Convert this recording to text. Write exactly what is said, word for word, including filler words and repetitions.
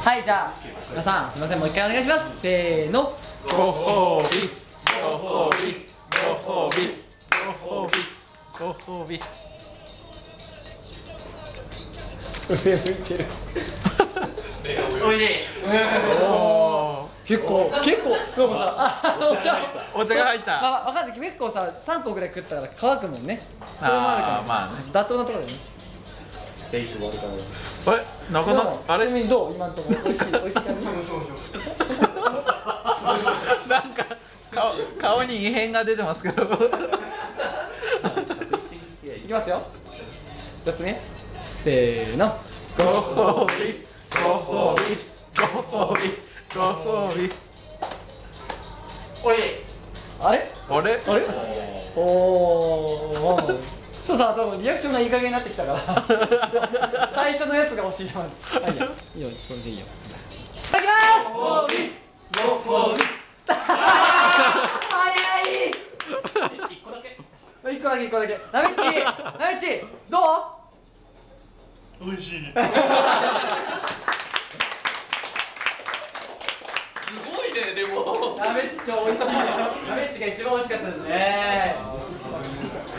はい、じゃあ皆さんすみません、もう一回お願いします。せーの。 ご褒美ご褒美ご褒美ご褒美ご褒美。 上向いてる。 おいしい。 結構結構でもさ、あ、お茶お茶が入った。 まあわかんない、結構ささんこぐらい食ったから乾くもんね。それもあるかもしれない。 まあね、 妥当なところでね。 テイクもあるから。 あれ、なかなかあれ、 ちなみにどう、今のところ美味しい美味しい感じ。 なんか顔顔に異変が出てますけど。 いきますよ。一つ目、せーの。 ご褒美ご褒美ご褒美ご褒美。 おい。 あれあれあれおお。ちょっとさ、でもリアクションがいい加減になってきたから最初のやつが欲しいな。はい、いやいいよ、これでいいよ。いただきます。ご褒美ご褒美。早い。一個だけ一個だけ一個だけ。ナメッチナメッチどう？ 美味しい。すごいね、でも。 ナメッチ今日美味しいね。ナメッチが一番美味しかったですね。